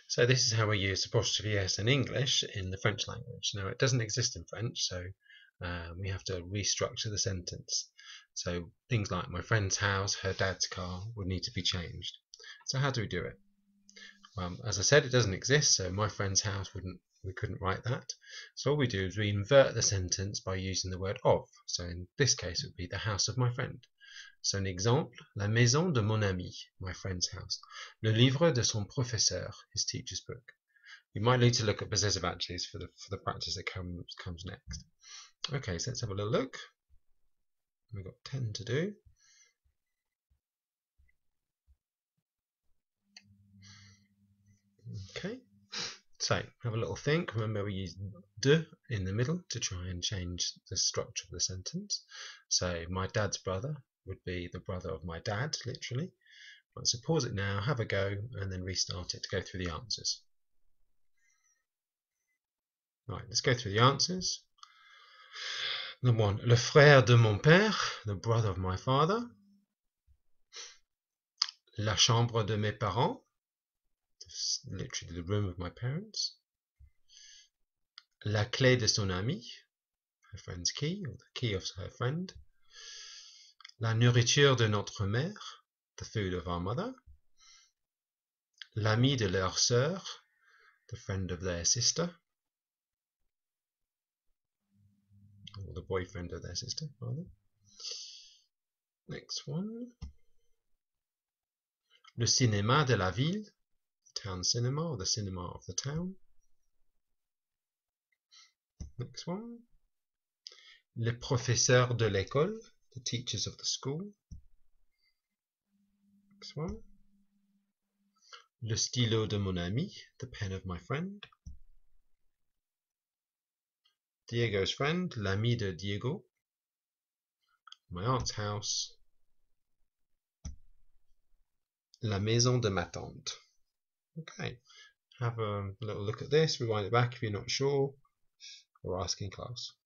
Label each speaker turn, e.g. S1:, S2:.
S1: So this is how we use apostrophe S in English in the French language. Now it doesn't exist in French, so we have to restructure the sentence. So things like my friend's house, her dad's car would need to be changed. So how do we do it? As I said, it doesn't exist, so my friend's house we couldn't write that. So all we do is we invert the sentence by using the word of. So in this case it would be the house of my friend. So an example, la maison de mon ami, my friend's house. Le livre de son professeur, his teacher's book. You might need to look at possessive actuallys for the practice that comes next. Okay, so let's have a little look. We've got 10 to do. Okay, so have a little think. Remember we use de in the middle to try and change the structure of the sentence. So my dad's brother would be the brother of my dad, literally. Right, so pause it now, have a go, and then restart it to go through the answers. Right, let's go through the answers. Number 1, le frère de mon père, the brother of my father. La chambre de mes parents, literally the room of my parents. La clé de son ami, her friend's key, or the key of her friend. La nourriture de notre mère, the food of our mother. L'ami de leur sœur, the friend of their sister. Or the boyfriend of their sister, rather. Next one. Le cinéma de la ville, the town cinema, or the cinema of the town. Next one. Les professeurs de l'école, the teachers of the school. Next one. Le stylo de mon ami, the pen of my friend. Diego's friend, l'ami de Diego. My aunt's house. La maison de ma tante. Okay, have a little look at this, rewind it back if you're not sure, or ask in class.